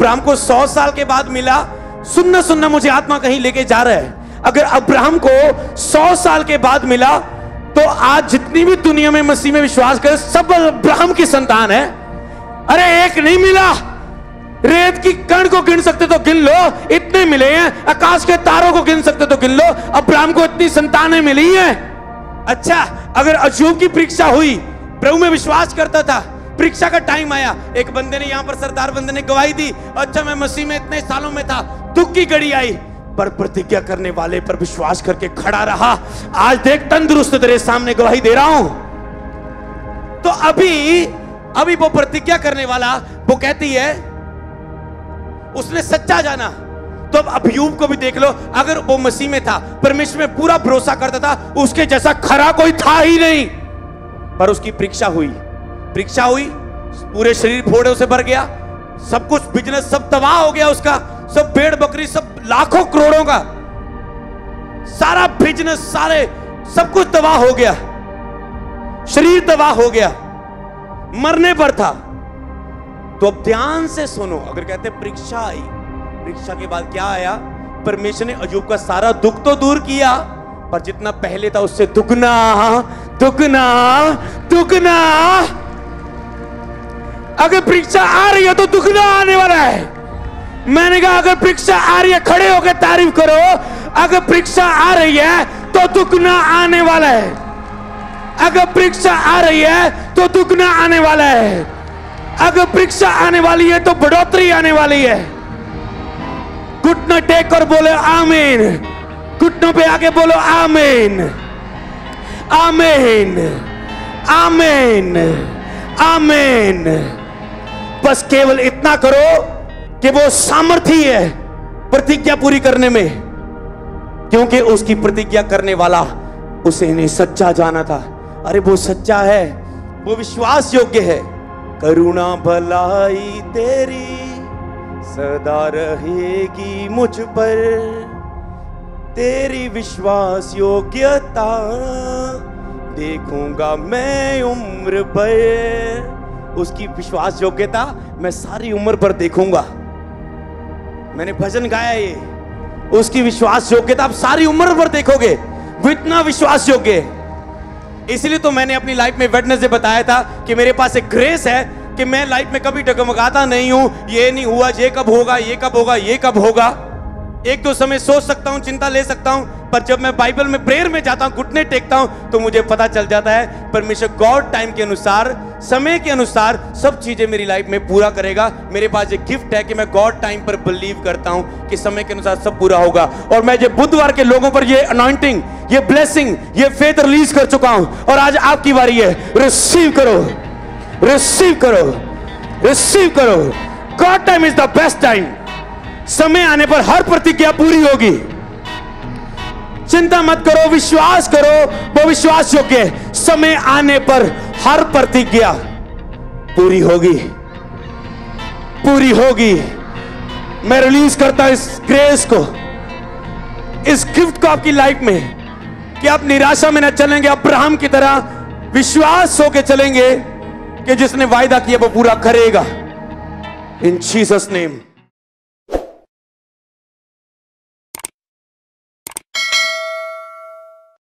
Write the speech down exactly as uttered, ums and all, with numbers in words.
Abraham को सौ साल के बाद मिला। सुनना सुनना मुझे आत्मा कहीं लेके जा रहा है। अगर अब्राहम को सौ साल के बाद मिला तो आज जितनी भी दुनिया में मसीह में विश्वास करे सब अब्राहम की संतान है। अरे एक नहीं मिला, रेत की कण को गिन सकते तो गिन लो, इतने मिले हैं। आकाश के तारों को गिन सकते तो गिन लो, अब्राहम को इतनी संतानें मिली हैं। अच्छा, अगर अय्यूब की परीक्षा हुई, प्रभु में विश्वास करता था, परीक्षा का टाइम आया, एक बंदे ने यहां पर सरदार बंदे ने गवाही दी, अच्छा मैं मसीह में इतने सालों में था, दुख की घड़ी आई, पर प्रतिज्ञा करने वाले पर विश्वास करके खड़ा रहा। आज देख तंदुरुस्त तेरे सामने गवाही दे रहा हूं। तो अभी अभी वो प्रतिज्ञा करने वाला वो कहती है उसने सच्चा जाना। तो अब अय्यूब को भी देख लो, अगर वो मसीह में था, परमेश्वर में पूरा भरोसा करता था, उसके जैसा खरा कोई था ही नहीं। पर उसकी परीक्षा हुई, परीक्षा हुई, पूरे शरीर फोड़ों से भर गया, सब कुछ बिजनेस सब तबाह हो गया उसका, सब भेड़ बकरी सब लाखों करोड़ों का सारा बिजनेस, सारे सब कुछ तबाह हो गया, शरीर तबाह हो गया, मरने पर था। तो अब ध्यान से सुनो, अगर कहते परीक्षा आई, परीक्षा के बाद क्या आया? परमेश्वर ने अय्यूब का सारा दुख तो दूर किया, पर जितना पहले था उससे दुगना दुगना दुगना। अगर परीक्षा आ रही है तो दुगना आने वाला है। मैंने कहा अगर परीक्षा आ रही है, खड़े होकर तारीफ करो, अगर परीक्षा आ रही है तो दुगना आने वाला है। अगर परीक्षा आ रही है तो दुगना आने वाला है। अगर परीक्षा आने वाली है तो बढ़ोतरी आने वाली है। घुटना टेक कर बोले आमीन, घुटनों पे आके बोलो आमीन आमीन आमीन आमीन। बस केवल इतना करो कि वो सामर्थी है प्रतिज्ञा पूरी करने में, क्योंकि उसकी प्रतिज्ञा करने वाला उसे नहीं सच्चा जाना था। अरे वो सच्चा है, वो विश्वास योग्य है। करुणा भलाई तेरी सदा रहेगी मुझ पर, तेरी विश्वास योग्यता देखूंगा मैं उम्र भर। उसकी विश्वास योग्यता मैं सारी उम्र पर देखूंगा। मैंने भजन गाया ये, उसकी विश्वास योग्यता आप सारी उम्र पर देखोगे, वो इतना विश्वास योग्य है। इसलिए तो मैंने अपनी लाइफ में वेडनेसडे बताया था कि मेरे पास एक ग्रेस है कि मैं लाइफ में कभी डगमगाता नहीं हूं। ये नहीं हुआ, ये कब होगा, ये कब होगा, ये कब होगा। एक दो समय सोच सकता हूं, चिंता ले सकता हूं, पर जब मैं बाइबल में प्रेयर में जाता हूं, घुटने टेकता हूं, तो मुझे पता चल जाता है परमेश्वर गॉड टाइम के अनुसार, समय के अनुसार सब चीजें मेरी लाइफ में पूरा करेगा। मेरे पास एक गिफ्ट है कि मैं गॉड टाइम पर बिलीव करता हूं कि समय के अनुसार सब पूरा होगा। और मैं ये बुधवार के लोगों पर ये अनॉइंटिंग, ये ब्लेसिंग, ये फेथ रिलीज कर चुका हूं, और आज आपकी बारी है। रिसीव करो, रिसीव करो, रिसीव करो। God time is the best time. समय आने पर हर प्रतिज्ञा पूरी होगी। चिंता मत करो, विश्वास करो, वो विश्वास योग्य है। समय आने पर हर प्रतिज्ञा पूरी होगी, पूरी होगी। मैं रिलीज करता हूं इस ग्रेस को, इस गिफ्ट को आपकी लाइफ में, कि आप निराशा में न चलेंगे, अब्राहम की तरह विश्वास होकर चलेंगे कि जिसने वायदा किया वो पूरा करेगा। In Jesus name.